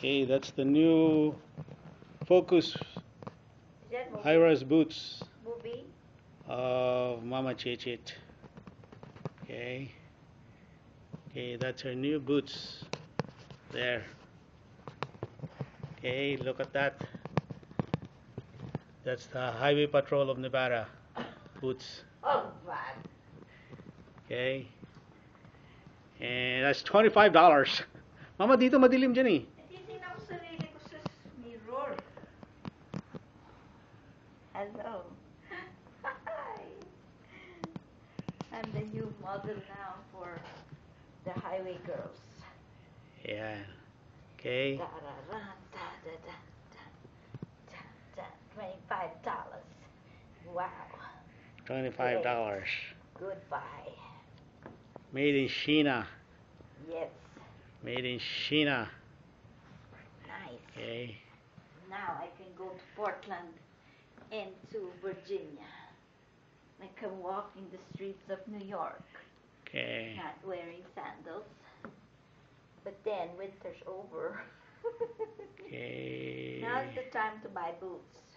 Okay, that's the new Focus high-rise boots of Mama Chichit. Okay. Okay, that's her new boots. There. Okay, look at that. That's the Highway Patrol of Nevada boots. Oh, God. Okay. And that's $25. Mama, dito madilim dyan eh. Titignan ko sarili ko sa mirror. Hello. Hi. I'm the new model now for the highway girls. Yeah. Okay. $25. Wow. $25. Goodbye. Made in China. Yes. Made in China. Nice. Okay. Now I can go to Portland and to Virginia. I can walk in the streets of New York. Okay. Not wearing sandals. But then winter's over. Okay. Now's the time to buy boots.